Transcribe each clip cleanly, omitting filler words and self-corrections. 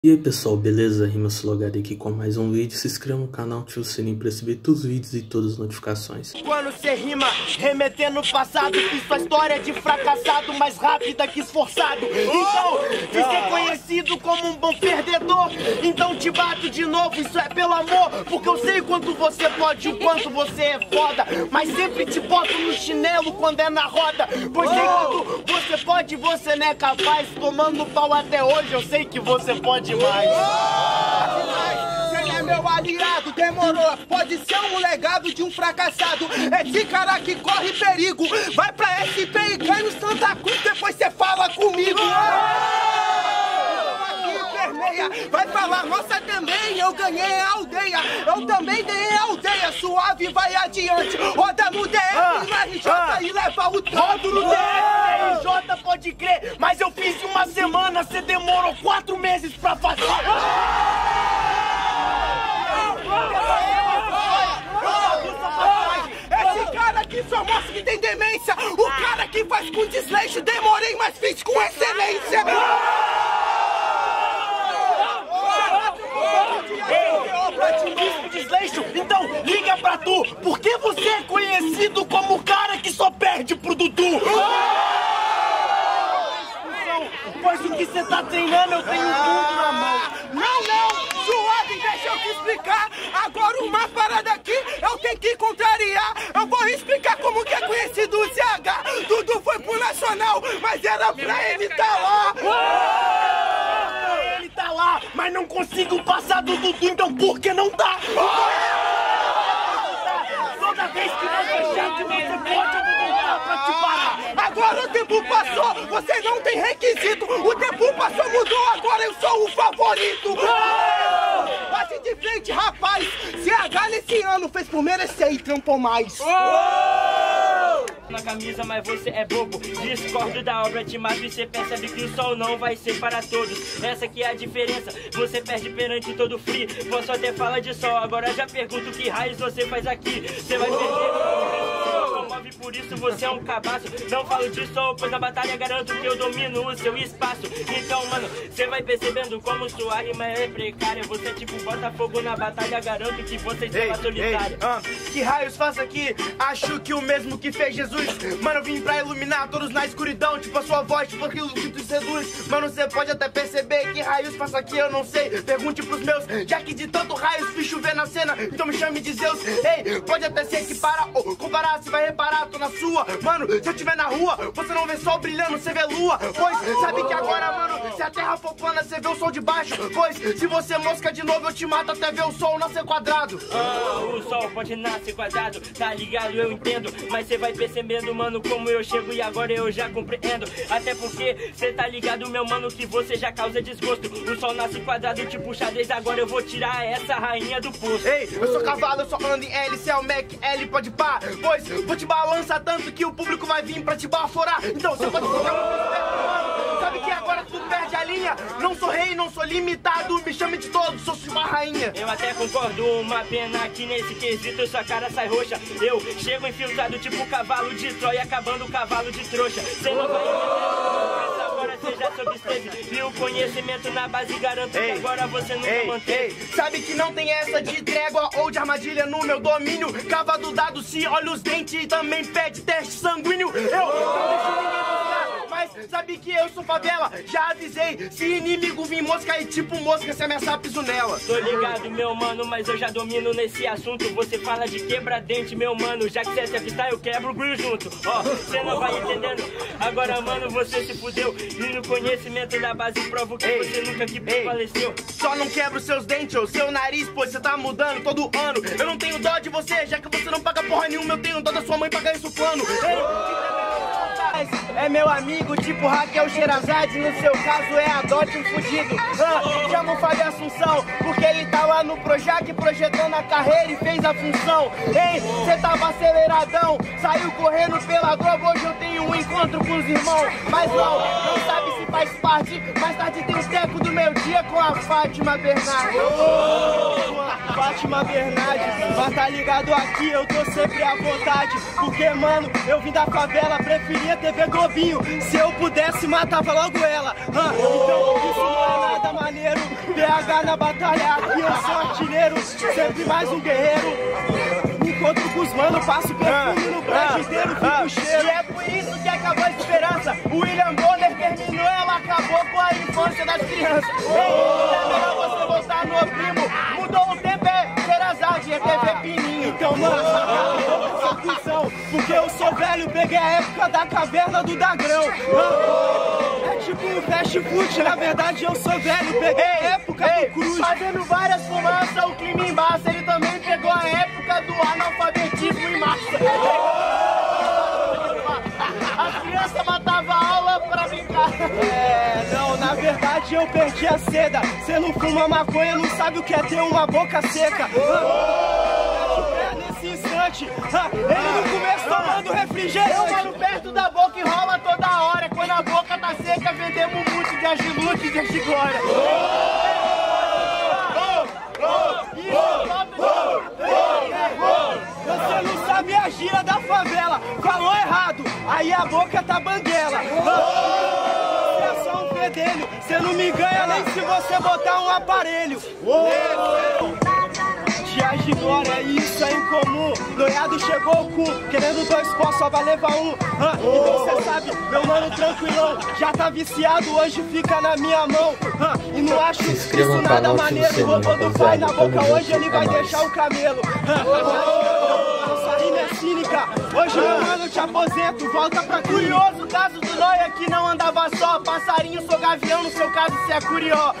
E aí pessoal, beleza? RimaSulogado aqui com mais um vídeo. Se inscreva no canal, ative o sininho para receber todos os vídeos e todas as notificações. Quando cê rima, remetendo o passado, fiz sua história de fracassado mais rápida que esforçado. Então, de ser conhecido como um bom perdedor, então te bato de novo, isso é pelo amor. Porque eu sei quanto você pode, o quanto você é foda, mas sempre te boto no chinelo quando é na roda. Pois sei quanto você pode, você não é capaz. Tomando pau até hoje, eu sei que você pode mais. Cê é meu aliado, demorou. Pode ser um legado de um fracassado. Esse cara que corre perigo. Vai pra SP e cai no Santa Cruz, depois cê fala comigo. Vai falar, nossa, também eu ganhei a aldeia. Eu também ganhei a aldeia. Suave, vai adiante. Roda no DM, no RJ e leva o todo no RJ, pode crer, mas eu fiz em uma semana. Você demorou 4 meses pra fazer. Esse cara aqui só mostra que tem demência. O cara que faz com desleixo. Demorei, mas fiz com excelência. Desleixo, então liga pra tu. Por que você é conhecido como o cara que só perde pro Dudu? Pois o que você tá treinando eu tenho tudo na mão. Não, suave, deixa eu te explicar. Agora uma parada aqui eu tenho que contrariar. Eu vou explicar como que é conhecido o CH. Dudu foi pro Nacional, mas era pra ele tá lá. Ele tá lá, mas não consigo passar do Dudu, então por que não dá? Toda vez que você chega, você pode, eu vou voltar pra te parar. Agora o tempo passou, você não tem requisito. O tempo passou, mudou, agora eu sou o favorito. Bate de frente, rapaz. CH nesse ano fez por merecer e trampou mais. Na camisa, mas você é bobo. Discordo da obra de mato e você percebe que o sol não vai ser para todos. Essa aqui é a diferença, você perde perante todo free. Posso até falar de sol, agora já pergunto que raios você faz aqui. Você vai perder, por isso você é um cabaço. Não falo de sol, pois na batalha garanto que eu domino o seu espaço. Então, mano, você vai percebendo como sua rima é precária. Você é tipo Botafogo na batalha, garanto que você está solitária. Que raios faço aqui? Acho que o mesmo que fez Jesus. Mano, eu vim pra iluminar todos na escuridão, tipo a sua voz, tipo aquilo que te seduz. Mano, você pode até perceber que raios faço aqui, eu não sei. Pergunte pros meus, já que de tanto raios fiz chover na cena, então me chame de Zeus. Ei, pode até se equiparar ou comparar, você vai reparar, tô na sua. Mano, se eu estiver na rua, você não vê sol brilhando, você vê lua. Pois, sabe que agora, mano, se a terra for plana, você vê o sol de baixo. Pois, se você mosca de novo, eu te mato até ver o sol nascer quadrado. O sol pode nascer quadrado, tá ligado, eu entendo. Mas você vai percebendo, mano, como eu chego e agora eu já compreendo. Até porque cê tá ligado, meu mano, que você já causa desgosto. O sol nasce quadrado, tipo xadrez, agora eu vou tirar essa rainha do poço. Ei, eu sou cavalo, eu só ando em L, cê é o Mac, L pode pá. Pois, vou te balançar tanto que o público vai vir pra te baforar. Então você pode ficar mano. Sabe que agora tu perde a linha. Não sou rei, não sou limitado, me chame de todos, sou uma rainha. Eu até concordo, uma pena que nesse quesito sua cara sai roxa. Eu chego infiltrado tipo cavalo de Troia, acabando o cavalo de trouxa. Cê não vai entender, agora cê já se obsteve. E o conhecimento na base garanto que agora você nunca manteve. Sabe que não tem essa de trégua ou de armadilha no meu domínio. Cava do dado, se olha os dentes e também pede teste sanguíneo. Eu não deixo ninguém buscar, mas sabe que eu sou favela. Já avisei, se inimigo vir mosca e tipo mosca, se ameaçar piso nela. Tô ligado, meu mano, mas eu já domino nesse assunto. Você fala de quebra-dente, meu mano, já que cê é freestyle, eu quebro o grill junto. Ó, cê não vai entendendo. Agora, mano, você se fudeu. E no conhecimento da base provo que você nunca que prevaleceu. Só não quebra os seus dentes ou seu nariz, pois você tá mudando todo ano. Eu não tenho dó de você, já que você não paga porra nenhuma. Eu tenho dó da sua mãe pagar isso plano. É meu amigo, tipo Raquel Sherazade. No seu caso é adote um fudido. Chama o Fábio Assunção, porque ele tava no Projac projetando a carreira e fez a função. Ei, cê tava aceleradão, saiu correndo pela Globo, hoje eu tenho um encontro com os irmãos. Mas não sabe se faz parte, mais tarde tem o teco do meu dia com a Fátima Bernardes. Fátima Bernardes, mas tá ligado aqui, eu tô sempre à vontade. Porque, mano, eu vim da favela, preferia TV Globinho. Se eu pudesse, matava logo ela. Então, isso não é nada maneiro. PH na batalha, aqui eu sou artilheiro. Sempre mais um guerreiro. Me encontro com os mano, passo perfume no braço inteiro, fico cheiro. E é por isso que acabou a esperança. O William Bonner terminou, ela acabou com a infância das crianças. Ei, é melhor você voltar no oprimo. Mudou o tempo, é Sherazade, é TV Pininho. Então, mano, essa cuzão, porque eu sou velho, peguei a época da caverna do Dagrão. É tipo um fast food, na verdade eu sou velho, peguei a época do Cruz. Fazendo várias fumaças, o clima embaça, ele também pegou a época do analfabetismo em massa. As crianças matavam a aula pra brincar. Não, na verdade eu perdi a seda. Cê não fuma maconha, não sabe o que é ter uma boca seca. Nesse instante, ele no começo tomando refrigerante. Eu mano perto da boca e rola toda hora. Quando a boca tá seca, vendemos muito de agilute e de agigora. Você não sabe a gira da favela, falou errado, aí a boca tá banguela. Você é só um fedelho, você não me ganha nem se você botar um aparelho. De agigora, isso é incomum. Noiado chegou o cu, querendo 2 pós, só vai levar um. Então cê sabe, meu mano tranquilão, já tá viciado, hoje fica na minha mão. E não acho isso nada maneiro. O robô do pai na boca, hoje ele vai deixar o camelo. Nossa rima é cínica, hoje meu mano te aposento, volta pra curioso. Caso do Noia que não andava só, passarinho, sou gavião, no seu caso cê é curió.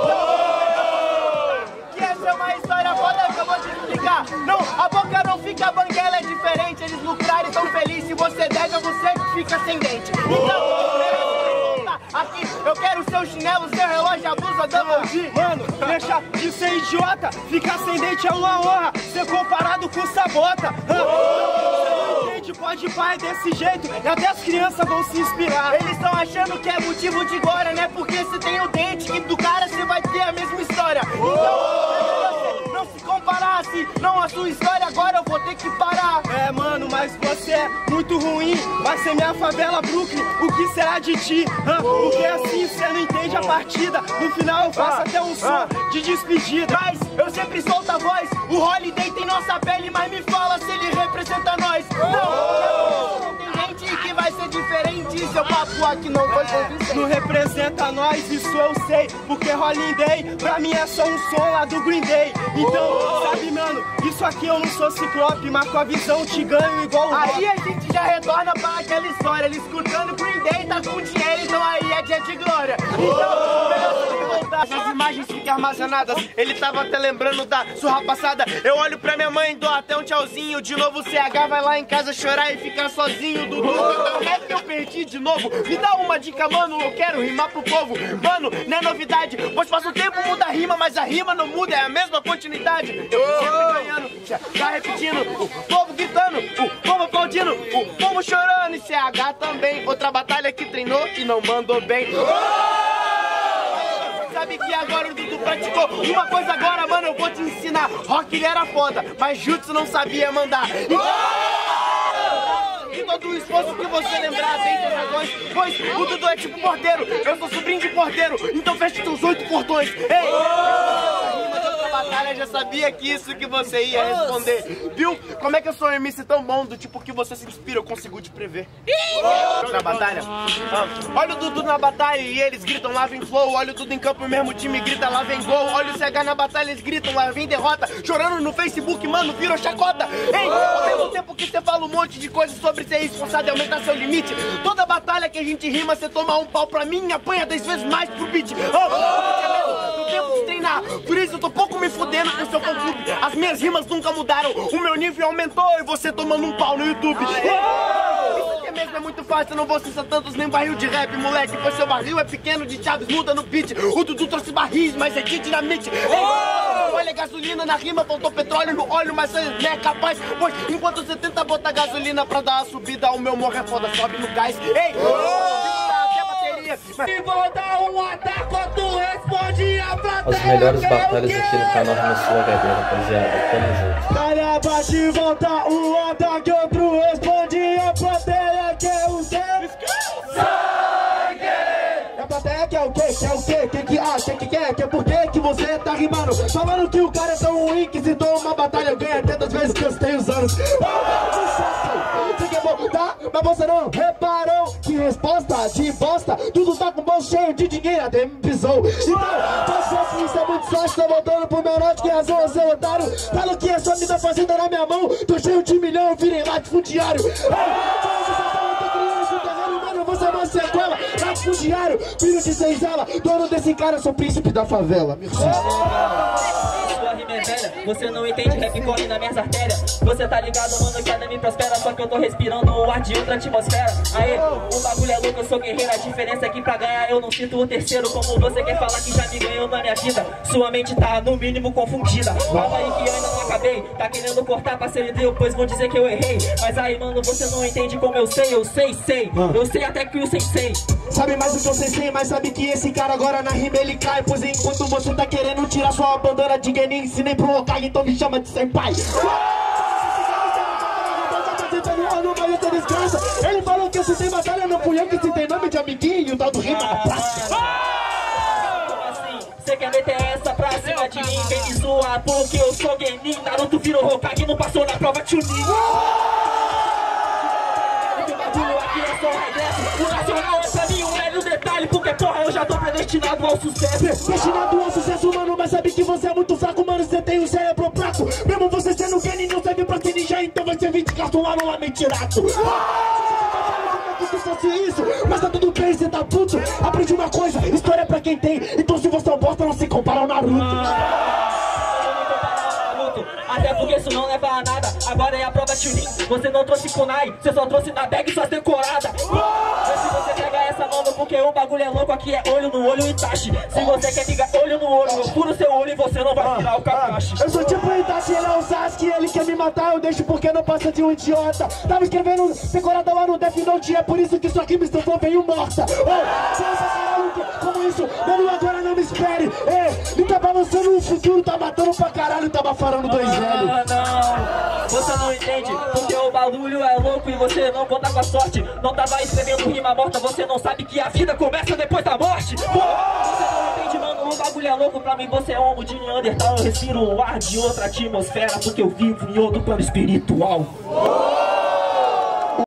Que essa é uma história foda que eu vou te explicar. Não, a boca não fica banguela, é diferente. Eles lucrarem tão felizes, se você deve é você que fica sem dente. Então, aqui, eu quero seu chinelo, seu relógio, a blusa da Mogi. Mano, deixa de ser idiota, ficar sem dente é uma honra, ser comparado com Sabota. Pode pai desse jeito, e até as crianças vão se inspirar. Eles estão achando que é motivo de glória, né? Porque se tem o dente que do cara você vai ter a mesma história. Então, não se comparasse, não a sua história, agora eu vou ter que parar. É, mano, mas você é muito ruim, vai ser minha favela Brooklyn, o que será de ti? Porque assim você não entende a partida, no final eu faço até um som de despedida. Mas eu sempre solto a voz, o Holiday tem nossa pele, mas me fala se ele representa nós. Não tem gente que vai ser diferente, seu papo aqui não foi convincente. Não representa nós, isso eu sei, porque Holiday pra mim é só um som lá do Green Day. Então, sabe mano, isso aqui eu não sou ciclope, mas com a visão te ganho igual o Aí a gente já retorna pra aquela história, ele escutando Green Day, tá com dinheiro, então aí é dia de glória. Então, melhor você voltar, as imagens ficam armazenadas, ele tava até lembrando da surra passada. Eu olho pra minha mãe, dou até um tchauzinho, de novo o CH vai lá em casa chorar e ficar sozinho. Dudu, como é que eu perdi de novo? Me dá uma dica, mano, eu quero rimar pro povo. Mano, não é novidade, pois passa o tempo, muda a rima, mas a rima não muda, é a mesma continuidade. Eu sempre ganhando, tá repetindo, o povo gritando, o povo aplaudindo, o povo chorando. E CH também, outra batalha que treinou e não mandou bem. Sabe que agora o Dudu praticou uma coisa agora, mano, eu vou te ensinar. Rock ele era foda, mas Jutsu não sabia mandar. E todo o esforço que você lembrar tem dragões, pois o Dudu é tipo porteiro, eu sou sobrinho de porteiro, então feche teus 8 portões. Ei! Batalha, já sabia que isso que você ia responder. Viu? Como é que eu sou um MC tão bom do tipo que você se inspira, eu consigo te prever. Na batalha. Olha o Dudu na batalha e eles gritam lá vem flow. Olha o Dudu em campo e o mesmo time grita lá vem gol. Olha o CH na batalha, eles gritam lá vem derrota. Chorando no Facebook, mano, virou chacota. Ei, ao mesmo tempo que você fala um monte de coisas sobre ser responsável e aumentar seu limite, toda batalha que a gente rima, você toma um pau pra mim e apanha 10 vezes mais pro beat. No tempo de treinar, por isso eu tô pouco me fudendo com seu fã-clube. As minhas rimas nunca mudaram, o meu nível aumentou e você tomando um pau no YouTube. Isso aqui é mesmo é muito fácil, eu não vou cessar tantos nem barril de rap, moleque. Pois seu barril é pequeno, de Chaves muda no beat. O Dudu trouxe barris, mas é de dinamite. Olha, gasolina na rima, faltou petróleo no óleo, mas você não é capaz. Pois enquanto você tenta botar gasolina pra dar a subida, o meu morro é foda, sobe no gás. Ei, se volta um ataque, tu responde a plateia. As melhores batalhas aqui no canal Rima Sulogade, rapaziada. Tamo junto. Calha abaixo e volta um ataque, outro responde a plateia. Que é o seu sangue. A plateia quer o quê? Quer o quê? Quem que acha? Quem que quer? Que por quê que você tá rimando? Falando que o cara é tão ruim que se toma uma batalha ganha até das vezes que eu tenho os anos. Você quer voltar? Mas você não reparou que resposta de bosta. Tudo tá com o bolso cheio de dinheiro, até me pisou. Então, posso isso é muito fácil. Tô voltando pro meu norte, que razão você otário. Falo que é só me dar fazenda na minha mão. Tô cheio de milhão, eu virei latifundiário. Você é uma sequela, latifundiário, filho de senzala, dono desse cara, sou príncipe da favela. Sua rima é velha, você não entende, rap corre nas minhas artérias. Você tá ligado, mano, que a me prospera, só que eu tô respirando o ar de outra atmosfera. Aê, o bagulho é louco, eu sou guerreiro, a diferença é que pra ganhar eu não sinto o terceiro. Como você quer falar que já me ganhou na minha vida, sua mente tá no mínimo confundida. Calma aí que eu ainda não acabei, tá querendo cortar parceiro de Deus, pois vão dizer que eu errei. Mas aí, mano, você não entende como eu sei, eu sei. Eu sei até que o sensei sabe mais do que eu sei, mas sabe que esse cara agora na rima ele cai. Pois enquanto você tá querendo tirar sua bandana de Genin, ensinei pro Hokage, então me chama de senpai. Ele falou que eu citei batalha, não fui eu que citei nome de amiguinho, o tal do rima na prática. Cê quer meter essa pra cima de mim? Vem me zoar porque eu sou Genin. Naruto virou Hokage, não passou na prova Chunin. Aqui é só regresso. O nacional é pra mim um velho detalhe, porque porra eu já tô predestinado ao sucesso. Destinado ao sucesso, mano, mas sabe que você é muito fraco, mano, você tem um cérebro fraco. Mesmo você sendo Genin, não serve pra ser ninja, então vai ser 20 cartão lá no Lamentirato. Se fosse isso, mas tá tudo bem, cê tá puto. Aprendi uma coisa, história é pra quem tem. Então se você é um bosta, não se compara ao Naruto. Até porque isso não leva a nada. Agora é a prova Chunin. Você não trouxe kunai, você só trouxe na bag suas decoradas. Mas se você pega essa mano, porque o bagulho é louco, aqui é olho no olho e Itachi. Se você quer ligar olho no olho, eu furo seu olho e você não vai virar o Kakashi. Eu sou tipo Itachi, ele é o Sasuke, ele quer me matar, eu deixo porque não passa de um idiota. Tava escrevendo decorada lá no Death Note, é por isso que sua rima estofou veio morta. Como isso? Mano, agora não me espere. Me tá balançando o futuro, tá matando pra caralho, tá bafarando 2-0. Não, você não entende, porque o bagulho é louco e você não conta com a sorte. Não tava escrevendo rima morta, você não sabe que a vida começa depois da morte. Você não entende, mano, o bagulho é louco. Pra mim você é homo de Neandertal, eu respiro o ar de outra atmosfera, porque eu vivo em outro plano espiritual.